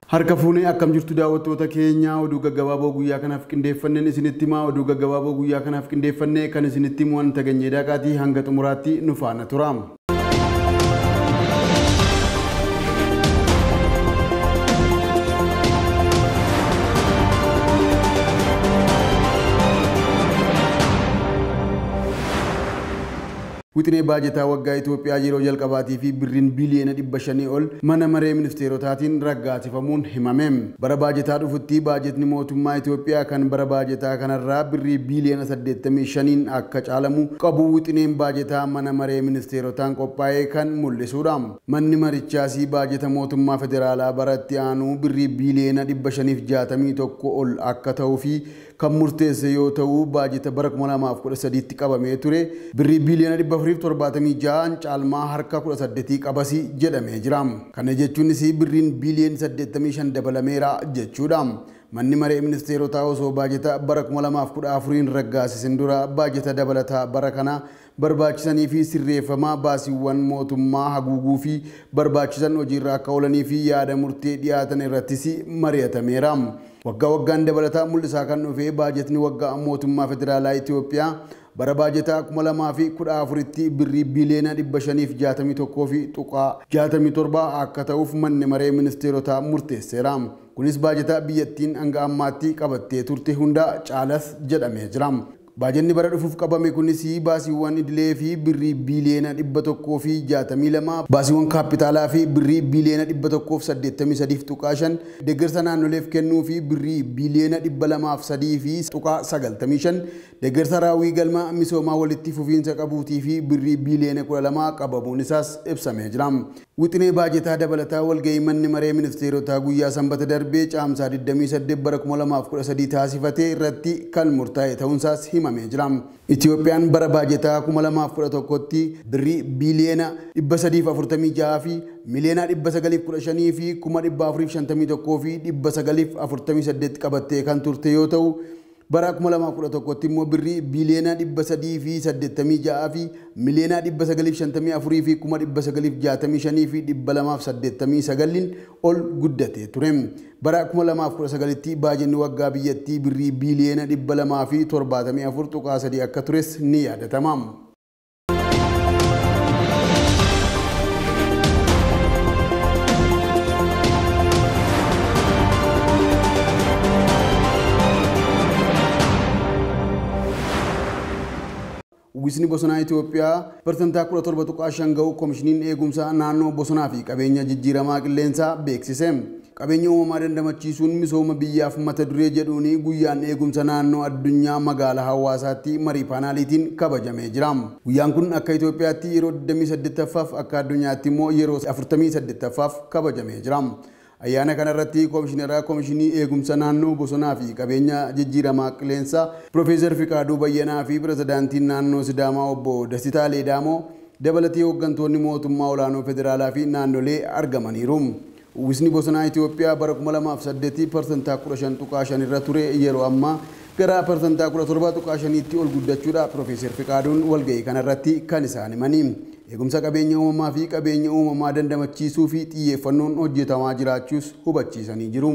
Harka fuunee akkam jirtu daawwattoota keenya oduu gaggabaaboo guyyaa kanaaf qindeeffanneen isinitti himaa oduu gaggabaaboo guyyaa kanaaf qindeeffannee kan isinitti himu waan taganyee daaqaatii hanga xumuraatti nu faana tura. Wixinee baajetaa waggaa Itoophiyaa yeroo jalqabaatii fi birriin biiliyoona 500 ol mana maree ministeerotaatiin raggaasifamuun himame. Bara baajetaa dhufutti baajetni mootummaa Itoophiyaa kan bara baajetaa kanarraa birrii biiliyoona 85 akka caalamu qabu wixineen baajetaa mana maree ministeerotaan qophaa'ee kan mul'isudha. Manni marichaas baajeta mootummaa federaalaa baratti aanu birrii biiliyoona 561 ol akka ta'uu fi kan murteesse yoo ta'u baajeta bara 2013tti qabamee ture birrii biiliyoona 476 caalmaa harka 18 qabasi jedhamee jira. Kana jechuunis birriin biiliyoona 85 dabalameera jechuudha. Manni maree ministeerotaa osoo baajeta bara 2014 raggaasisin dura baajeta dabalataa bara kana barbaachisanii fi sirreeffamaa baasiiwwan mootummaa haguuguu fi barbaachisan hojiirra akka oolanii fi yaada murtee dhiyaatan irrattis mari'atameera. Waggaa waggaan dabalataa mul'isaa kan dhufe baajetni waggaa mootummaa federaalaa Itoophiyaa bara baajetaa 2014tti birrii biiliyoona 561 fi tuqaa 67 akka ta'uuf manni maree ministeerotaa murteesseera. Kunis baajetaa biyyattiin hanga ammaatti qabattee turte hunda caalas jedhamee jira. Baajenni bara dhufuuf qabame kunis baasiiwwan idilee fi birrii biiliyoona 162 baasiiwwan kaapitaalaa fi birrii biiliyoona 183.5 deeggarsa naannoleef kennuu fi birrii biiliyoona 203 fi tuqaa 95 deeggarsa raawwii galma misoomaa walitti fufiinsa qabuutii fi birrii biiliyoona 12 qabamuun isaas ibsamee jira. Wixinee baajetaa dabalataa walgahii manni maree ministeerotaa guyyaa sanbata darbee caamsaa 28 bara 2013 taasifate irratti kan murtaa'e ta'uunsaas himamee jira. Itoophiyaan bara baajetaa 2011tti birrii biiliyoona 346 fi miliyoona 915 fi 451 fi 948 qabattee kan turte yoo ta'u bara 2011tti immoo birrii biiliyoona 386 fi miliyoona 954 fi 965 fi 289 ol guddatee ture. Bara 2019tti baajenni waggaa biyyattii birrii biiliyoona 274.3 akka tures ni yaadatama. Wisni bosonaa Itoophiyaa persentaa 17.5 ga'u koomishiniin eegumsa naannoo bosonaa fi qabeenya jijjiiramaa qilleensaa beeksise. Qabeenya uumamaa dandamachiisuun misooma biyyaaf mata duree jedhuun guyyaan eegumsa naannoo addunyaa magaalaa hawaasaatti marii paanaaliitiin kabajamee jira. Guyyaan kun akka Itoophiyaatti yeroo 28ffaaf akka addunyaatti immoo yeroo 48ffaaf kabajamee jira. Ayyaana kanarratti koomishinara koomishinii eegumsa naannoo bosonaa fi qabeenya jijjiiramaa qilleensaa Profeesar Fiqaaduu Bayyanaa fi pirezidaantiin naannoo Sidaamaa obbo Dasitaa Leedaamoo dabalatee hooggantoonni mootummaa olaanoo federaalaa fi naannolee argamaniiru. Uwwisni bosonaa Itoophiyaa bara 2008 persentaa 15.5 irra ture yeroo ammaa gara persentaa 17.5tti ol guddachuudha Profeesar Fiqaaduun walgahii kanarratti kan isaan himanii. Eegumsa qabeenya uumamaa fi qabeenya uumamaa dandamachiisuu fi xiyyeeffannoon hojjetamaa jiraachuus hubachiisanii jiru.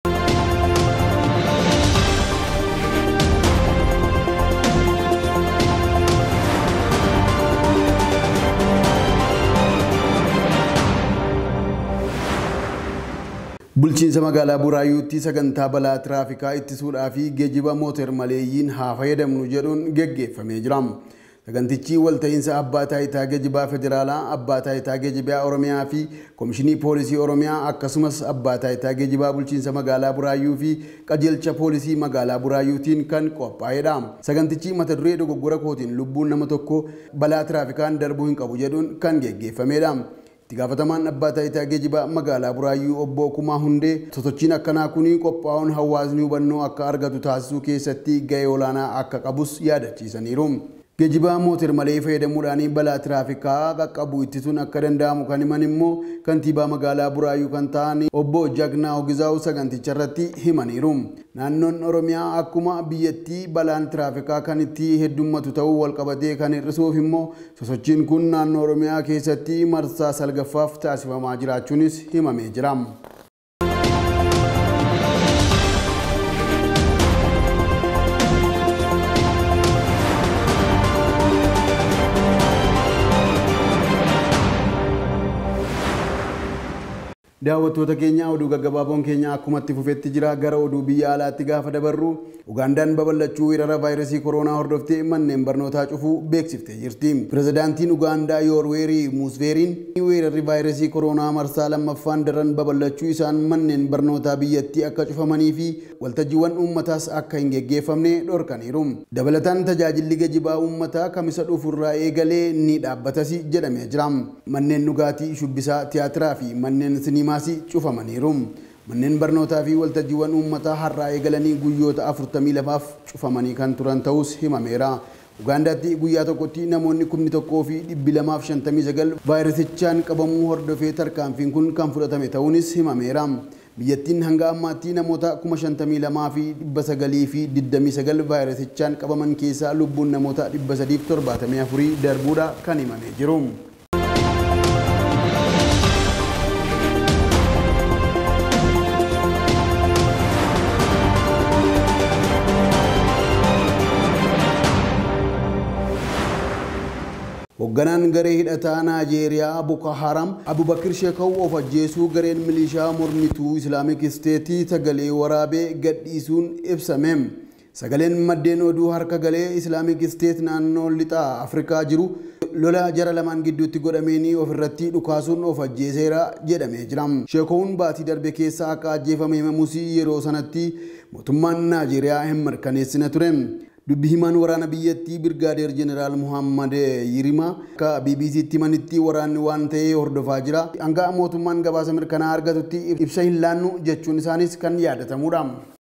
Bulchiinsa magaalaa Buraayyuutti sagantaa balaa tiraafikaa ittisuudhaa fi geejjiba mootor maleeyyiin haa fayyadamnu jedhuun geggeeffamee jira. Sagantichi walta'iinsa abbaa taayitaa geejjibaa federaalaa, abbaa taayitaa geejjibaa Oromiyaa fi Koomishinii Poolisii Oromiyaa akkasumas abbaa taayitaa geejjibaa bulchiinsa magaalaa Buraayyuu fi qajeelcha poolisii magaalaa Buraayyuutiin kan qophaa'edha. Sagantichi mata duree dogoggora kootiin lubbuun nama tokko balaa tiraafikaan darbuu hin qabu jedhuun kan geggeeffamedha. Itti gaafatamaan abbaa taayitaa geejjibaa magaalaa Buraayyuu obbo Kumaa Hundee sosochiin akkanaa kun qophaa'uun hawaasni hubannoo akka argatu taasisuu keessatti gahee olaanaa akka qabus yaadachiisaniiru. Geejjiba mootor malee fayyadamuudhaan balaa tiraafikaa qaqqabu ittisuun akka danda'amu kan himan immoo kantiibaa magaalaa Buraayyuu kan ta'an obbo Jagnaa Ogizaa'u saganticha irratti himaniiru. Naannoon Oromiyaa akkuma biyyattii balaan tiraafikaa kan itti heddummatu ta'uu walqabatee kan hir'isuuf immoo sosochiin kun naannoo Oromiyaa keessatti marsaa salgaffaaf taasifamaa jiraachuunis himamee jira. Daawwattoota keenya oduu gaggabaaboon keenya akkumatti fufetti jira gara oduu biyya alaatti gaafa dabarru Ugandaan babal'achuu weerara vaayirasii koronaa hordoftee manneen barnootaa cufuu beeksiftee jirti. Pirezidaantiin Ugaandaa Yoweri Museveniin weerarri vaayirasii koronaa marsaa lammaffaan daran babal'achuu isaan manneen barnootaa biyyattii akka cufamanii fi waltajjiiwwan uummataas akka hin geggeeffamne dhorkaniiru. Dabalataan tajaajilli geejjibaa uummataa kamisa dhufurraa eegalee ni dhaabbatas jedhamee jira. Manneen dhugaatii, shubbisaa, tiyaatiraa fi manneen sinimaasii cufamaniiru. Manneen barnootaa fi waltajjiiwwan uummataa har'aa eegalanii guyyoota 42f cufamanii kan turan ta'us himameera. Ugaandaatti guyyaa tokkotti namoonni 1259 vaayirasichaan qabamuu hordofee tarkaanfiin kun kan fudhatame ta'uunis himameera. Biyyattiin hanga ammaatti namoota 52,929 vaayirasichaan qabaman keessaa lubbuun namoota 374 darbuudha kan himamee jiru. Hoogganaan garee hidhataa Naajeeriyaa Boko Haram Abubakar Shekau of ajjeesuu gareen milishaa mormituu Islaamic State sagalee waraabee gadhiisuun ibsame. Sagaleen maddeen oduu harka galee Islaamic State naannoo lixaa Afrikaa jiru lola jara lamaan gidduutti godhameenii ofirratti dhukaasuun of ajjeeseera jedhamee jira. Shekauun baatii darbe keessa akka ajjeefame himamus yeroo sanatti mootummaan Naajeeriyaa hin mirkaneessine ture. Dubbi himaan waraana biyyattii Birgaadeer Jeneraal Muhammad Yirima akka BBC'tti himanitti waraanni waan ta'ee hordofaa jira. Hanga mootummaan gabaasa mirkanaa argatutti ibsa hin laannu jechuun isaanis kan yaadatamudha.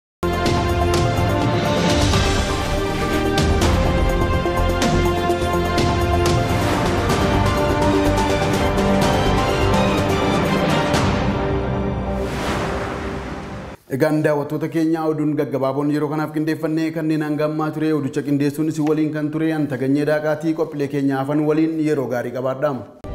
Egaan daawwattoota keenya oduun gaggabaaboon yeroo kanaaf qindeeffannee kanneen hanga ammaa ture oducha qindeessuun si waliin kan ture an Taganyee Daaqaatii qophiilee keenya hafan waliin yeroo gaarii qabaadhaa.